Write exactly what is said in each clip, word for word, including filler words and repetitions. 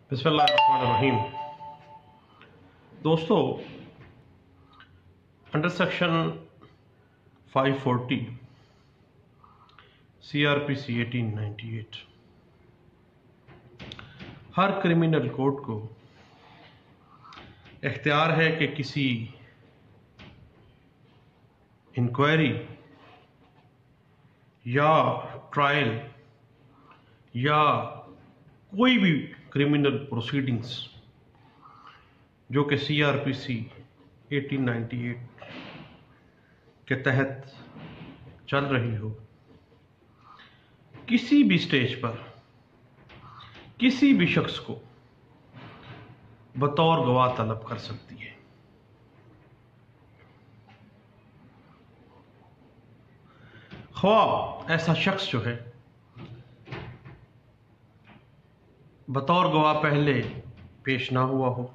बिस्मिल्लाहिर्रहमानिर्रहीम। दोस्तों, under section five forty C R P C eighteen ninety eight हर criminal court को इख्तियार है कि किसी इंक्वायरी या ट्रायल या कोई भी क्रिमिनल प्रोसीडिंग्स जो कि C R P C eighteen ninety eight के तहत चल रही हो, किसी भी स्टेज पर किसी भी शख्स को बतौर गवाह तलब कर सकती है। ख्वाह ऐसा शख्स जो है बतौर गवाह पहले पेश ना हुआ हो,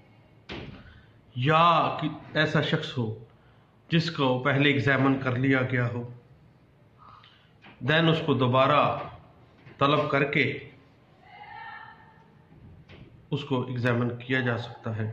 या कि ऐसा शख्स हो जिसको पहले एग्जामिन कर लिया गया हो, देन उसको दोबारा तलब करके उसको एग्जामिन किया जा सकता है।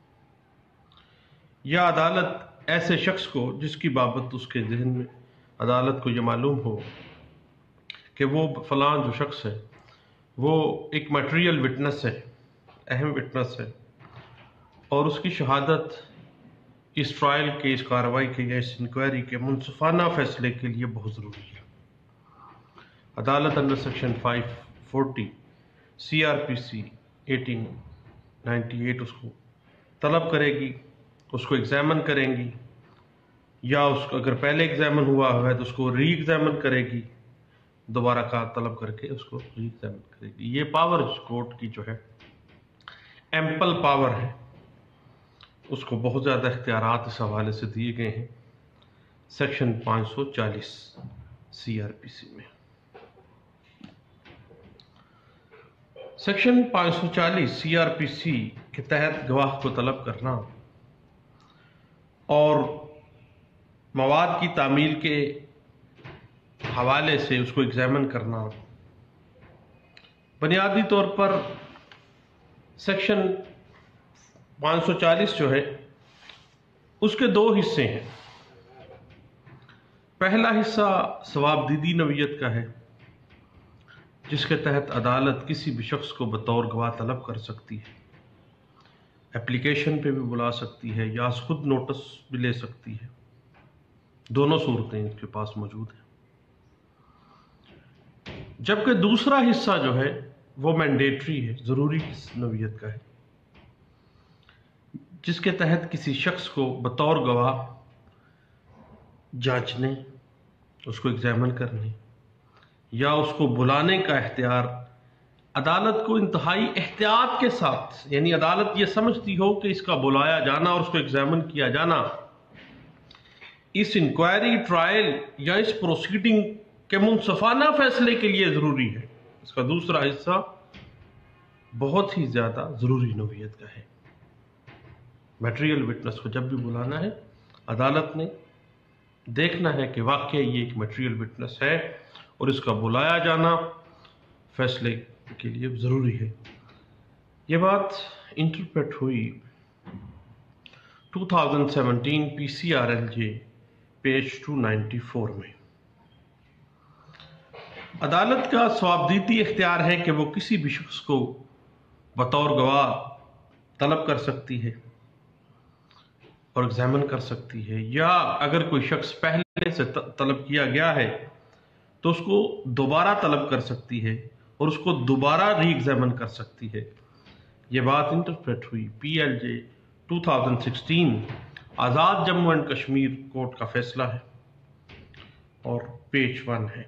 या अदालत ऐसे शख्स को जिसकी बाबत उसके जहन में अदालत को ये मालूम हो कि वो फलां जो शख्स है वो एक मटेरियल विटनेस है, अहम विटनेस है, और उसकी शहादत इस ट्रायल के, इस कार्रवाई के या इस इंक्वायरी के मुनसिफाना फैसले के लिए बहुत ज़रूरी है। अदालत under section five forty C R P C eighteen ninety eight उसको तलब करेगी, उसको एग्जामिन करेंगी, या उसको अगर पहले एग्जामिन हुआ है तो उसको री एग्जामिन करेगी, दोबारा का तलब करके उसको री एग्जामिन करेगी। ये पावर कोर्ट की जो है एम्पल पावर है, उसको बहुत ज़्यादा इख्तियारात इस हवाले से दिए गए हैं सेक्शन पाँच सौ चालीस सी आर पी सी में। सेक्शन पाँच सौ चालीस सी आर पी सी के तहत गवाह को तलब करना और मवाद की तामील के हवाले से उसको एग्जामिन करना, बुनियादी तौर पर सेक्शन पाँच सौ चालीस जो है उसके दो हिस्से हैं। पहला हिस्सा सवाबदीदी नवीयत का है, जिसके तहत अदालत किसी भी शख्स को बतौर गवाह तलब कर सकती है, एप्लीकेशन पे भी बुला सकती है या खुद नोटिस भी ले सकती है। दोनों सूरतें इसके पास मौजूद हैं। जबकि दूसरा हिस्सा जो है वो मैंडेटरी है, ज़रूरी नवीयत का है, जिसके तहत किसी शख्स को बतौर गवाह जांचने, उसको एग्जामिन करने या उसको बुलाने का इख्तियार अदालत को इंतहाई एहतियात के साथ, यानी अदालत ये समझती हो कि इसका बुलाया जाना और उसको एग्जामिन किया जाना इस इंक्वायरी, ट्रायल या इस प्रोसीडिंग के मुनसिफाना फैसले के लिए ज़रूरी है। इसका दूसरा हिस्सा बहुत ही ज़्यादा ज़रूरी नौइयत का है। मटेरियल विटनेस को जब भी बुलाना है, अदालत ने देखना है कि वाकई ये एक मटेरियल विटनेस है और इसका बुलाया जाना फैसले के लिए ज़रूरी है। ये बात इंटरप्रेट हुई two thousand seventeen P C R L J page two ninety four में। अदालत का सवाबदीदी इख्तियार है कि वो किसी भी शख्स को बतौर गवाह तलब कर सकती है और एग्जामिन कर सकती है, या अगर कोई शख्स पहले से तलब किया गया है तो उसको दोबारा तलब कर सकती है और उसको दोबारा री एग्जामिन कर सकती है। ये बात इंटरप्रेट हुई P L J two thousand sixteen Azad Jammu and Kashmir court का फैसला है और पेज वन है।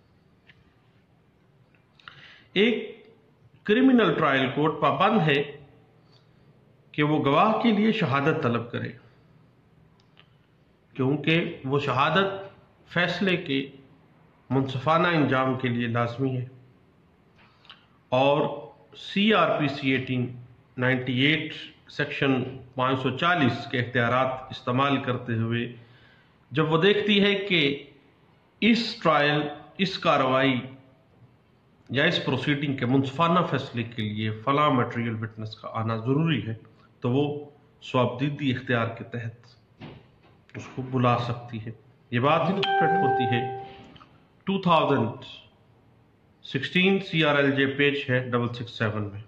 एक क्रिमिनल ट्रायल कोर्ट पाबंद है कि वो गवाह के लिए शहादत तलब करे, क्योंकि वो शहादत फैसले के मुनसिफाना इंजाम के लिए लाजमी है। और C R P C eighteen ninety eight section पाँच सौ चालीस के इख्तियारात इस्तेमाल करते हुए जब वो देखती है कि इस ट्रायल, इस कार्रवाई یا اس پروسیڈنگ کے منصفانہ فیصلے کے لیے فلاں میٹریل وٹنس کا آنا ضروری ہے تو وہ صوابدیدی اختیار کے تحت اس کو بلا سکتی ہے۔ یہ بات انٹرپریٹ ہوتی ہے two thousand sixteen C R L J page ہے ڈبل سکس سیون میں۔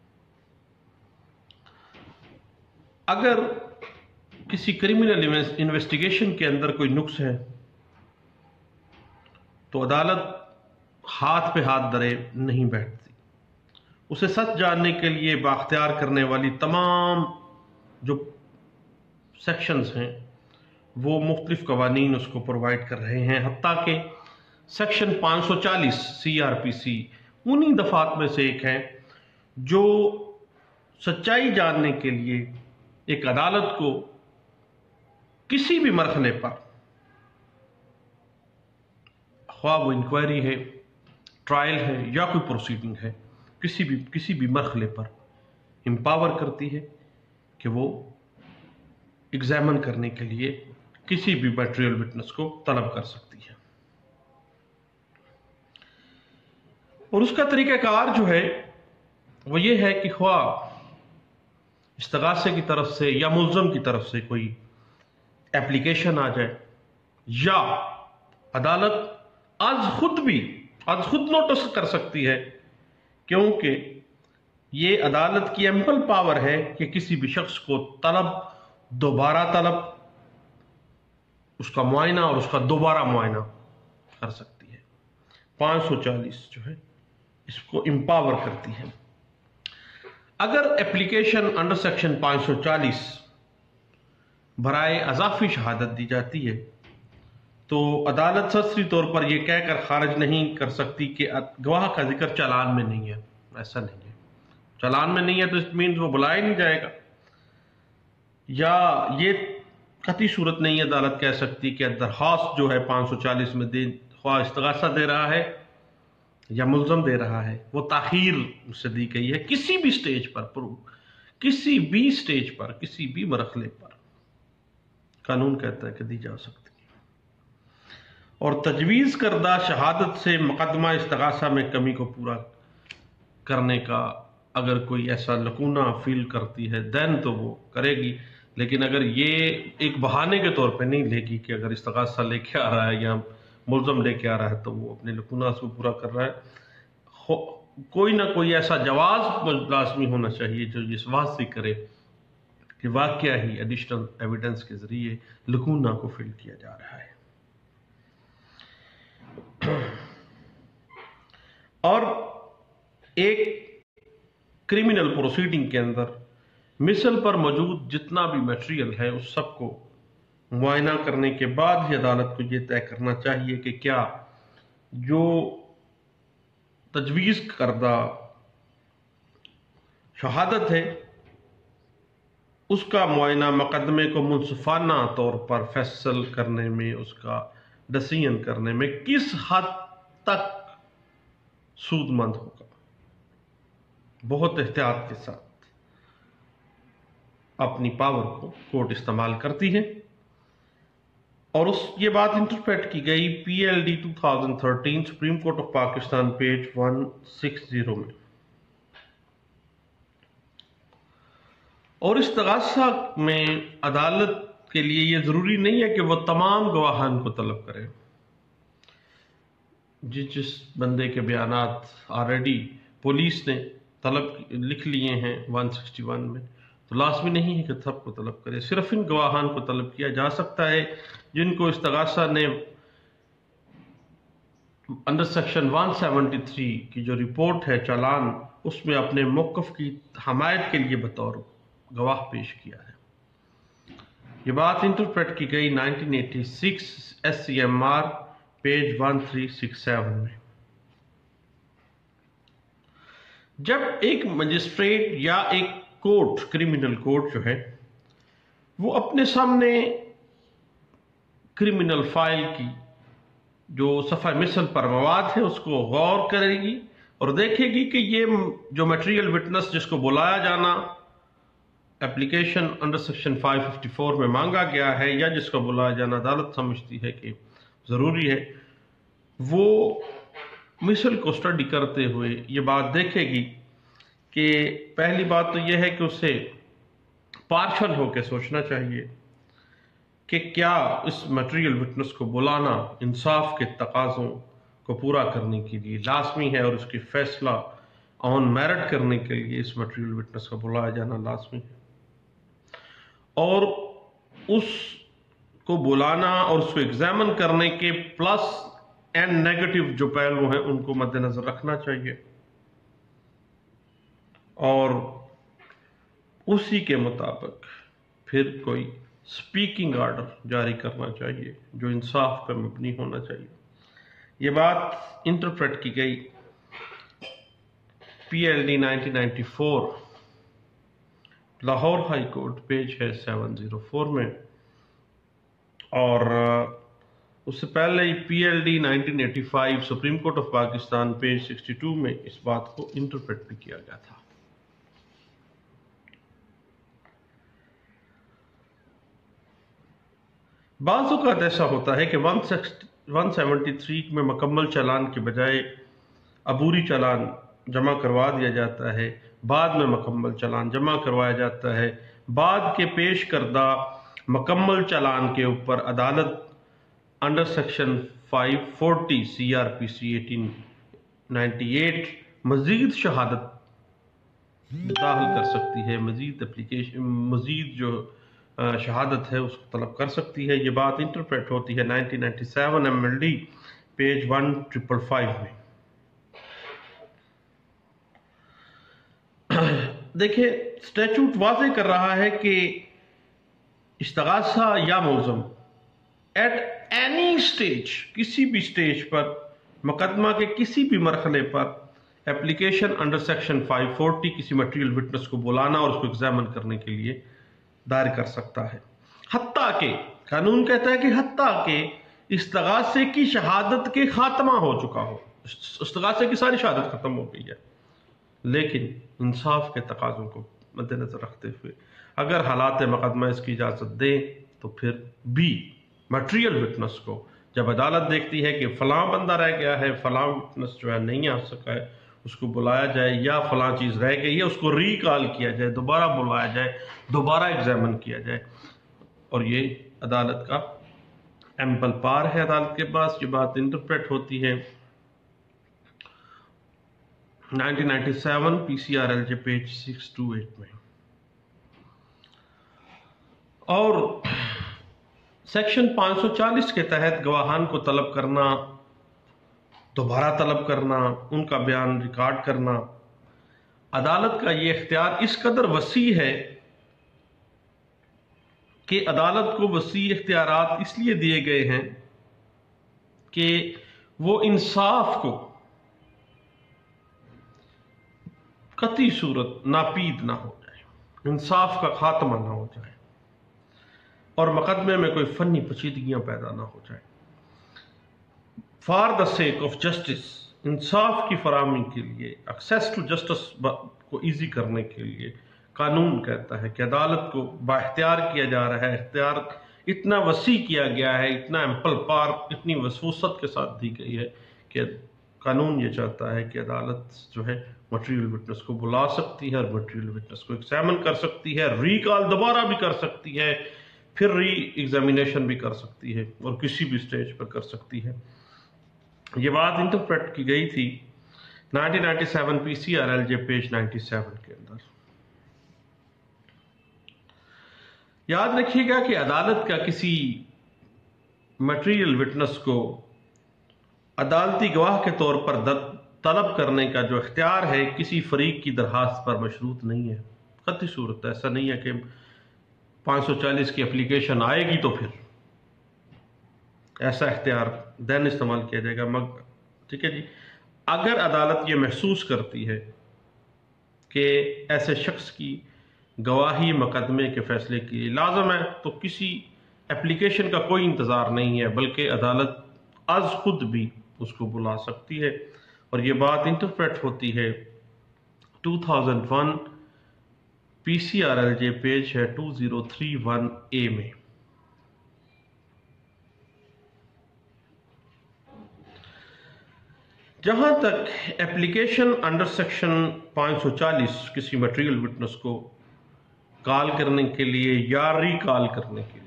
اگر کسی کریمنل انویسٹیگیشن کے اندر کوئی نقص ہے تو عدالت ہاتھ پہ ہاتھ دھرے نہیں بیٹھتی، اسے سچ جاننے کے لیے بااختیار کرنے والی تمام جو سیکشنز ہیں وہ مختلف قوانین اس کو پرووائڈ کر رہے ہیں، حتیٰ کہ سیکشن پانچ سو چالیس سی آر پی سی انہی دفعات میں سے ایک ہے جو سچائی جاننے کے لیے ایک عدالت کو کسی بھی مرحلے پر، خواہ وہ انکوائری ہے، ٹرائل ہے یا کوئی پروسیڈنگ ہے، کسی بھی کسی بھی مرحلے پر امپاور کرتی ہے کہ وہ ایگزامن کرنے کے لیے کسی بھی میٹریل وٹنس کو طلب کر سکتی ہے۔ اور اس کا طریقہ کار جو ہے وہ یہ ہے کہ خواہ استغاثے کی طرف سے یا ملزم کی طرف سے کوئی اپلیکیشن آ جائے، یا عدالت از خود بھی از خود نوٹس کر سکتی ہے، کیونکہ یہ عدالت کی ایمپل پاور ہے کہ کسی بھی شخص کو طلب دوبارہ طلب، اس کا معائنہ اور اس کا دوبارہ معائنہ کر سکتی ہے۔ پانچ سو چالیس جو ہے اس کو امپاور کرتی ہے۔ اگر اپلیکیشن انڈر سیکشن پانچ سو چالیس برائے اضافی شہادت دی جاتی ہے تو عدالت سرسری طور پر یہ کہہ کر خارج نہیں کر سکتی کہ گواہ کا ذکر چالان میں نہیں ہے۔ ایسا نہیں ہے، چالان میں نہیں ہے تو اس مینز وہ بلایا نہیں جائے گا، یا یہ قطعی صورت نہیں عدالت کہہ سکتی کہ درخواست جو ہے پانچ سو چالیس میں دے، خواہ استغاثہ دے رہا ہے یا ملزم دے رہا ہے، وہ تاخیر سے دی گئی ہے کسی بھی سٹیج پر، کسی بھی سٹیج پر، کسی بھی مرحلے پر قانون کہتا ہے کہ دی جا سکتی ہے۔ اور تجویز کردہ شہادت سے مقدمہ استغاثہ میں کمی کو پورا کرنے کا اگر کوئی ایسا لکونہ فیل کرتی ہے دین تو وہ کرے گی، لیکن اگر یہ ایک بہانے کے طور پہ نہیں لے گی کہ اگر استغاثہ لے کے آ رہا ہے یا ملزم لے کے آ رہا ہے تو وہ اپنے لکونہ کو پورا کر رہا ہے۔ کوئی نہ کوئی ایسا جواز لازمی ہونا چاہیے جو اس بات سے کرے کہ واقعہ ہی ایڈیشنل ایویڈنس کے ذریعے لکونہ کو فل کیا جا رہا ہے۔ اور ایک کریمنل پروسیڈنگ کے اندر مثل پر موجود جتنا بھی میٹریل ہے اس سب کو معائنہ کرنے کے بعد ہی عدالت کو یہ طے کرنا چاہیے کہ کیا جو تجویز کردہ شہادت ہے اس کا معائنہ مقدمے کو منصفانہ طور پر فیصل کرنے میں، اس کا ڈسیژن کرنے میں کس حد تک سود مند ہوگا۔ بہت احتیاط کے ساتھ اپنی پاور کو کورٹ استعمال کرتی ہے، اور اس یہ بات انٹرپریٹ کی گئی P L D two thousand thirteen supreme court of Pakistan page one sixty میں۔ اور استغاثہ میں عدالت کے لیے یہ ضروری نہیں ہے کہ وہ تمام گواہان کو طلب کرے۔ جس جس بندے کے بیانات آلریڈی پولیس نے طلب لکھ لیے ہیں ون سکسٹی ون میں، تو لازمی نہیں ہے کہ سب کو طلب کرے، صرف ان گواہان کو طلب کیا جا سکتا ہے جن کو استغاثہ نے under section one seventy three کی جو رپورٹ ہے چالان، اس میں اپنے موقف کی حمایت کے لیے بطور گواہ پیش کیا ہے۔ یہ بات انٹرپریٹ کی گئی nineteen eighty six S C M R page one three six seven میں۔ جب ایک مجسٹریٹ یا ایک کورٹ، کریمنل کورٹ جو ہے، وہ اپنے سامنے کریمنل فائل کی جو صفحہ مثل پر مواد ہے اس کو غور کرے گی اور دیکھے گی کہ یہ جو میٹریل وٹنس جس کو بلایا جانا application under section five fifty four میں مانگا گیا ہے یا جس کو بلایا جانا عدالت سمجھتی ہے کہ ضروری ہے، وہ मिसल को स्टडी करते हुए ये बात देखेगी कि पहली बात तो यह है कि उसे पार्शल होकर सोचना चाहिए कि क्या इस मटेरियल विटनेस को बुलाना इंसाफ के तकाज़ों को पूरा करने के लिए लाजमी है और उसकी फैसला ऑन मेरिट करने के लिए इस मटेरियल विटनेस का बुलाया जाना लाजमी है, और उसको बुलाना और उसको एग्जामिन करने के प्लस एंड नेगेटिव जो पहलू हैं उनको मद्देनजर रखना चाहिए, और उसी के मुताबिक फिर कोई स्पीकिंग ऑर्डर जारी करना चाहिए जो इंसाफ पर मबनी होना चाहिए। ये बात इंटरप्रेट की गई P L D nineteen ninety four Lahore high court, page है सेवन ज़ीरो फोर में, और उससे पहले ही P L D nineteen eighty five supreme court of Pakistan, page sixty two में इस बात को इंटरप्रेट भी किया गया था। बाज़ औक़ात ऐसा होता है कि वन सेवेंटी थ्री में मुकम्मल चालान के बजाय अबूरी चालान जमा करवा दिया जाता है, बाद में मुकम्मल चालान जमा करवाया जाता है। बाद के पेश करदा मुकम्मल चालान के ऊपर अदालत under section five forty C R P C eighteen ninety eight मज़ीद शहादत दाखिल कर सकती है, मज़ीद एप्लीकेशन मज़ीद जो शहादत है उसको तलब कर सकती है। ये बात इंटरप्रेट होती है nineteen ninety seven M L D page one triple five में। देखिए, स्टैचूट वाज़े कर रहा है कि इस्तिगासा या मुल्ज़म एट एनी स्टेज, किसी भी स्टेज पर, मुकदमा के किसी भी मरहले पर application under section five forty किसी मटेरियल विटनेस को बुलाना और उसको एग्जामिन करने के लिए दायर कर सकता है। हत्ता के कानून कहता है कि हत्ता के इस्तिगासे की शहादत के खात्मा हो चुका हो, इस्तिगासे की सारी शहादत खत्म हो गई है, लेकिन इंसाफ के तकाज़ों को मद्देनजर रखते हुए अगर हालात मुकदमा इसकी इजाज़त दें तो फिर भी मटेरियल विटनेस को जब अदालत देखती है कि फलां बंदा रह गया है, फलां विटनेस जो है नहीं आ सका है, उसको बुलाया जाए, या फलां चीज़ रह गई है उसको रिकॉल किया जाए, दोबारा बुलाया जाए, दोबारा एग्जामिन किया जाए, और ये अदालत का एम्पल पार है अदालत के पास। ये बात इंटरप्रेट होती है nineteen ninety seven P C R L J page six two eight में। और सेक्शन पाँच सौ चालीस के तहत गवाहान को तलब करना, दोबारा तलब करना, उनका बयान रिकॉर्ड करना, अदालत का ये इख्तियार इस कदर वसी है कि अदालत को वसी इख्तियारात इसलिए दिए गए हैं कि वो इंसाफ को कतई सूरत नापीद ना हो जाए, इंसाफ का खात्मा ना हो जाए, और मुकदमे में कोई फनी पेचीदगियां पैदा ना हो जाए। For the sake of justice, इंसाफ की फराहमी के लिए, एक्सेस टू जस्टिस को ईजी करने के लिए कानून कहता है कि अदालत को बाइख्तियार किया जा रहा है, इख्तियार इतना वसी किया गया है, इतना एम्पल पार, इतनी वसूसत के साथ दी गई है कि कानून ये चाहता है कि अदालत जो है मटेरियल विटनेस को बुला सकती है और मटेरियल विटनेस को एग्जामिन कर सकती है, रिकॉल दोबारा भी कर सकती है, फिर री एग्जामिनेशन भी कर सकती है, और किसी भी स्टेज पर कर सकती है। ये बात इंटरप्रेट की गई थी nineteen ninety seven P C R L J page ninety seven के अंदर। याद रखिएगा कि अदालत का किसी मटेरियल विटनेस को अदालती गवाह के तौर पर तलब करने का जो इख्तियार है किसी फरीक की दरखास्त पर मशरूत नहीं है। कतई सूरत ऐसा नहीं है कि पाँच सौ चालीस की एप्लीकेशन आएगी तो फिर ऐसा इख्तियार देन इस्तेमाल किया जाएगा। मगर ठीक है जी, अगर अदालत ये महसूस करती है कि ऐसे शख्स की गवाही मुकदमे के फैसले के लिए लाजम है तो किसी एप्लीकेशन का कोई इंतज़ार नहीं है, बल्कि अदालत आज खुद भी उसको बुला सकती है। और ये बात इंटरप्रेट होती है two thousand one P C R L J page है two zero three one A में। جہاں تک اپلیکیشن انڈر سیکشن پانچ سو چالیس کسی میٹیریل وٹنس کو کال کرنے کے لیے یا ری کال کرنے کے لیے،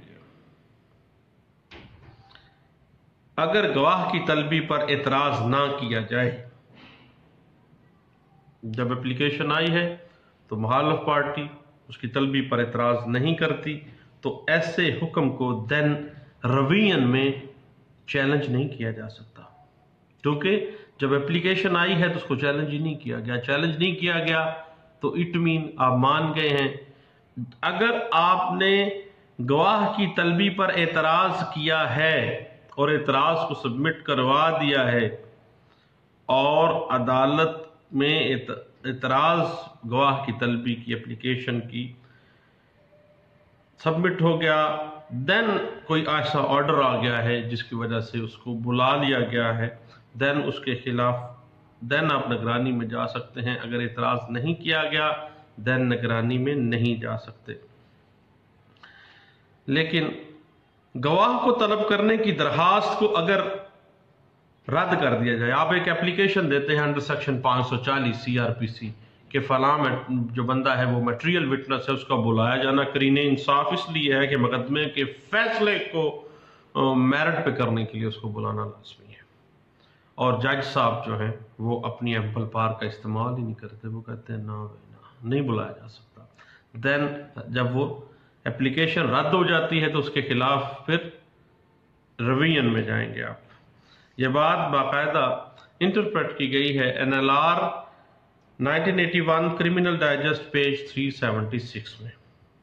اگر گواہ کی طلبی پر اعتراض نہ کیا جائے، جب اپلیکیشن آئی ہے تو مخالف پارٹی اس کی طلبی پر اعتراض نہیں کرتی تو ایسے حکم کو دین روین میں چیلنج نہیں کیا جا سکتا، کیونکہ جب اپلیکیشن آئی ہے تو اس کو چیلنج ہی نہیں کیا گیا۔ چیلنج نہیں کیا گیا تو اٹ مین آپ مان گئے ہیں۔ اگر آپ نے گواہ کی طلبی پر اعتراض کیا ہے اور اعتراض کو سبمٹ کروا دیا ہے اور عدالت میں اعتراض گواہ کی طلبی کی اپلیکیشن کی سبمٹ ہو گیا، دین کوئی ایسا آرڈر آ گیا ہے جس کی وجہ سے اس کو بلا لیا گیا ہے، دین اس کے خلاف دین آپ نگرانی میں جا سکتے ہیں۔ اگر اعتراض نہیں کیا گیا دین نگرانی میں نہیں جا سکتے۔ لیکن گواہ کو طلب کرنے کی درخواست کو اگر رد کر دیا جائے، آپ ایک اپلیکیشن دیتے ہیں انڈر سیکشن پانچ سو چالیس سی آر پی سی کہ فلاں جو بندہ ہے وہ میٹیریل وٹنس ہے، اس کا بلایا جانا قرین انصاف اس لیے ہے کہ مقدمے کے فیصلے کو میرٹ پہ کرنے کے لیے اس کو بلانا لازمی ہے، اور جج صاحب جو ہیں وہ اپنی ایمپل پار کا استعمال ہی نہیں کرتے، وہ کہتے ہیں نہ نہیں بلایا جا سکتا۔ دین جب وہ اپلیکیشن رد ہو جاتی ہے تو اس کے خلاف پھر روین میں جائیں گے آپ۔ یہ بات باقاعدہ انٹرپریٹ کی گئی ہے N L R nineteen eighty one criminal digest page three seventy six میں،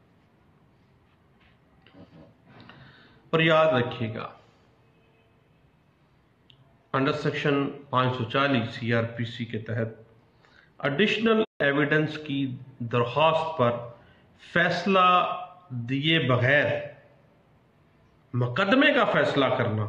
اور یاد رکھیے گا انڈر سیکشن پانچ سو چالیس سی آر پی سی کے تحت ایڈیشنل ایویڈنس کی درخواست پر فیصلہ دیے بغیر مقدمے کا فیصلہ کرنا،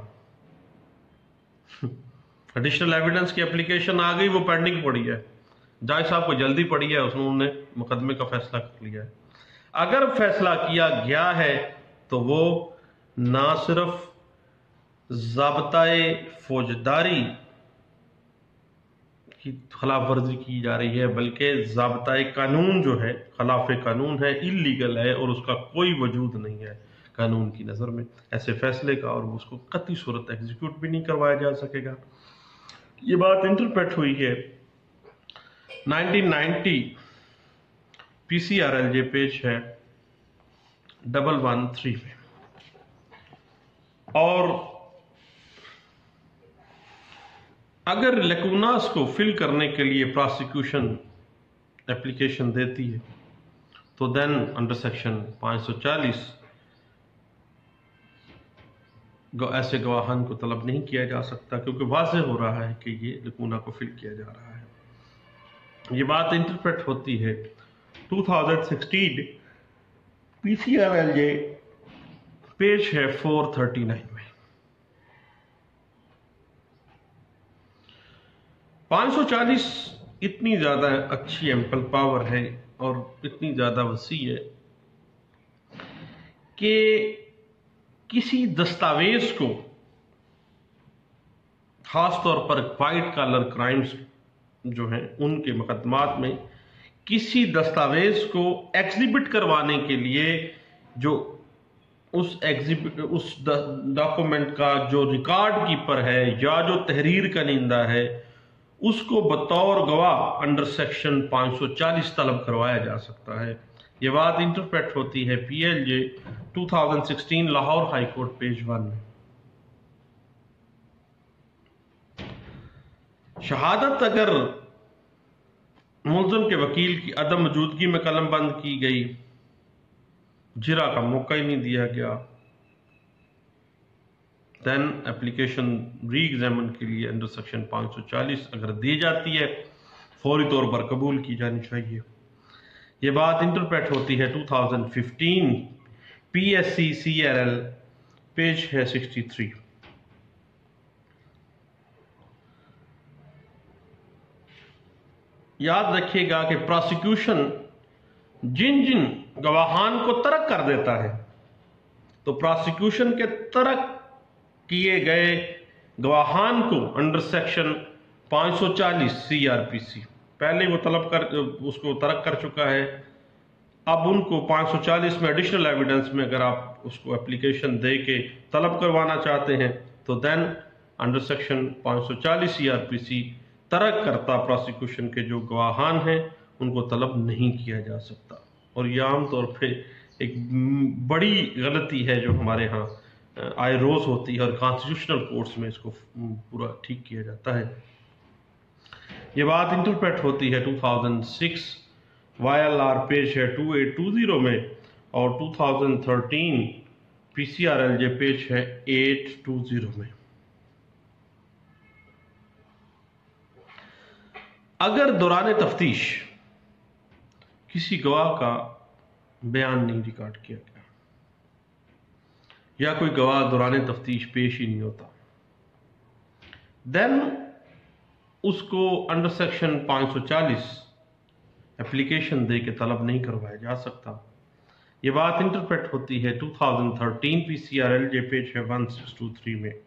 ایڈیشنل ایویڈنس کی اپلیکیشن آ گئی، وہ پینڈنگ پڑی ہے، جج صاحب کو جلدی پڑی ہے، انہوں نے مقدمے کا فیصلہ کر لیا ہے۔ اگر فیصلہ کیا گیا ہے تو وہ نہ صرف ضابطۂ فوجداری کی خلاف ورزی کی جا رہی ہے بلکہ ضابطۂ قانون جو ہے خلاف قانون ہے، اللیگل ہے، اور اس کا کوئی وجود نہیں ہے قانون کی نظر میں ایسے فیصلے کا، اور اس کو قطعی صورت ایگزیکیوٹ بھی نہیں کروایا جا سکے گا۔ یہ بات انٹرپریٹ ہوئی ہے nineteen ninety P C R L J page ہے ڈبل ون تھری میں، اور اگر لیکوناس کو فل کرنے کے لیے پراسیکیوشن اپلیکیشن دیتی ہے تو دین انڈر سیکشن پانچ سو چالیس ایسے گواہان کو طلب نہیں کیا جا سکتا، کیونکہ واضح ہو رہا ہے کہ یہ لیکونا کو فل کیا جا رہا ہے۔ یہ بات انٹرپریٹ ہوتی ہے دو ہزار سولہ P C R L J page ہے چار سو انتیس میں۔ پانچ سو چالیس اتنی زیادہ اچھی ایمپل پاور ہے اور اتنی زیادہ وسیع ہے کہ کسی دستاویز کو، خاص طور پر وائٹ کالر کرائمز جو ہیں ان کے مقدمات میں، کسی دستاویز کو ایگزیبٹ کروانے کے لیے جو اس اس ڈاکومنٹ کا جو ریکارڈ کیپر ہے یا جو تحریر کنندہ ہے، اس کو بطور گواہ انڈر سیکشن پانچ سو چالیس طلب کروایا جا سکتا ہے۔ یہ بات انٹرپریٹ ہوتی ہے پی ایل جے دو ہزار سولہ Lahore high court page one میں۔ شہادت اگر ملزم کے وکیل کی عدم موجودگی میں قلم بند کی گئی، جرا کا موقع ہی نہیں دیا گیا، دین اپلیکیشن ری ایگزامن کے لیے انڈر سیکشن پانچ سو چالیس اگر دی جاتی ہے فوری طور پر قبول کی جانی چاہیے۔ یہ بات انٹرپریٹ ہوتی ہے دو ہزار پندرہ P S C C R L page ہے تریسٹھ۔ یاد رکھیے گا کہ پراسیکیوشن جن جن گواہان کو ترک کر دیتا ہے تو پراسیکیوشن کے ترک کیے گئے گواہان کو انڈر سیکشن پانچ سو چالیس سی آر پی سی، پہلے وہ طلب کر اس کو ترک کر چکا ہے، اب ان کو پانچ سو چالیس میں ایڈیشنل ایویڈنس میں اگر آپ اس کو اپلیکیشن دے کے طلب کروانا چاہتے ہیں تو دین انڈر سیکشن پانچ سو چالیس سی آر پی سی ترک کرتا پروسیکیوشن کے جو گواہان ہیں ان کو طلب نہیں کیا جا سکتا. اور یہ عام طور پہ ایک بڑی غلطی ہے جو ہمارے ہاں آئے روز ہوتی ہے، اور کانسٹیٹیوشنل کورٹس میں اس کو پورا ٹھیک کیا جاتا ہے. یہ بات انٹرپریٹ ہوتی ہے دو ہزار چھ وائی ایل آر پیج ہے ٹو ایٹ ٹو زیرو میں، اور دو ہزار تیرہ P C R L J page ہے ایٹ ٹو زیرو میں. اگر دوران تفتیش کسی گواہ کا بیان نہیں ریکارڈ کیا گیا یا کوئی گواہ دوران تفتیش پیش ہی نہیں ہوتا، دین اس کو انڈر سیکشن پانچ سو چالیس اپلیکیشن دے کے طلب نہیں کروایا جا سکتا. یہ بات انٹرپریٹ ہوتی ہے دو ہزار تیرہ P C R L J page ہے سولہ سو تیس میں.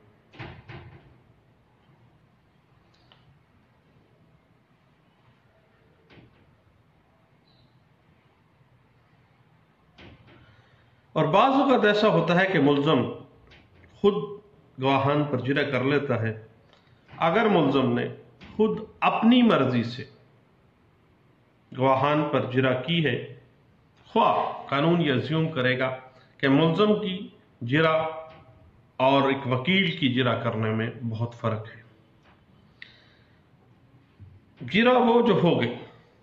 اور بعض اوقات ایسا ہوتا ہے کہ ملزم خود گواہان پر جرح کر لیتا ہے. اگر ملزم نے خود اپنی مرضی سے گواہان پر جرح کی ہے، خواہ قانون یہ ازیوم کرے گا کہ ملزم کی جرح اور ایک وکیل کی جرح کرنے میں بہت فرق ہے. جرح وہ جو ہو گئی،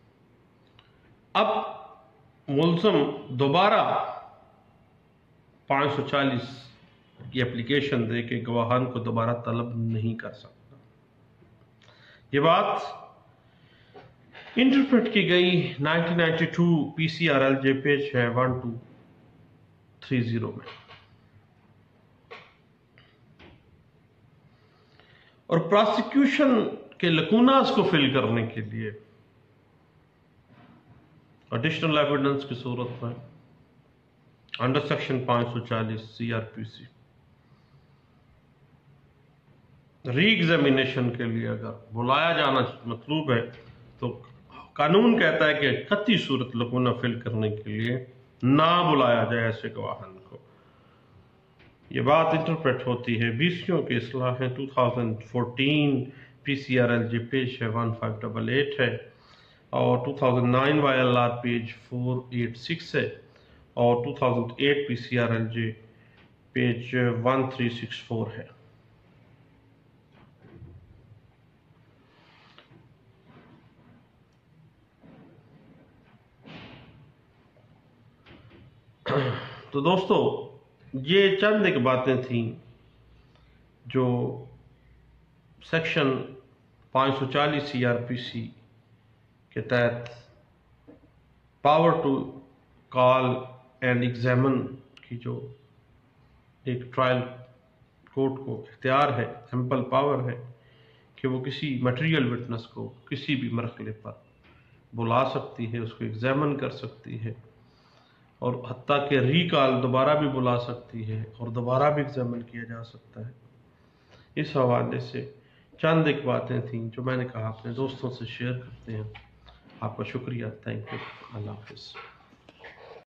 اب ملزم دوبارہ پانچ سو چالیس کی اپلیکیشن دے کے گواہان کو دوبارہ طلب نہیں کر سکتا. یہ بات انٹرپریٹ کی گئی nineteen ninety two P C R L J page ہے ون ٹو تھری زیرو میں. اور پروسیکیوشن کے لکوناز کو فل کرنے کے لیے ایڈیشنل ایویڈنس کی صورت میں انڈر سیکشن پانچ سو چالیس سی آر پی سی ری ایگزامینیشن کے لیے اگر بلایا جانا مطلوب ہے تو قانون کہتا ہے کہ قطعی صورت لکونہ فل کرنے کے لیے نہ بلایا جائے ایسے گواہان کو. یہ بات انٹرپریٹ ہوتی ہے بیسیوں کے اصلاح ہے دو ہزار چودہ P C R L J page ہے ون فائیو ڈبل ایٹ ہے، اور دو ہزار نو Y L R page four eight six ہے، اور دو ہزار آٹھ P C R L J page one three six four ہے. تو دوستو، یہ چند ایک باتیں تھیں جو سیکشن پانچ سو چالیس سی آر پی سی کے تحت power to call and examine کی جو ایک ٹرائل کورٹ کو اختیار ہے، ایمپل پاور ہے کہ وہ کسی مٹیریل وٹنس کو کسی بھی مرحلے پر بلا سکتی ہے، اس کو ایگزامن کر سکتی ہے، اور حتیٰ کہ ری کال دوبارہ بھی بلا سکتی ہے اور دوبارہ بھی ایگزامن کیا جا سکتا ہے. اس حوالے سے چند ایک باتیں تھیں جو میں نے کہا اپنے دوستوں سے شیئر کرتے ہیں. آپ کا شکریہ. Thank you. اللہ حافظ.